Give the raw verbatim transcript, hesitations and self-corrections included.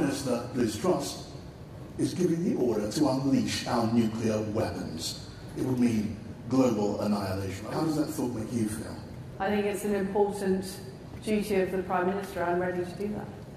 Minister, Liz Truss, is giving the order to unleash our nuclear weapons. It would mean global annihilation. How does that thought make you feel? I think it's an important duty of the Prime Minister. I'm ready to do that.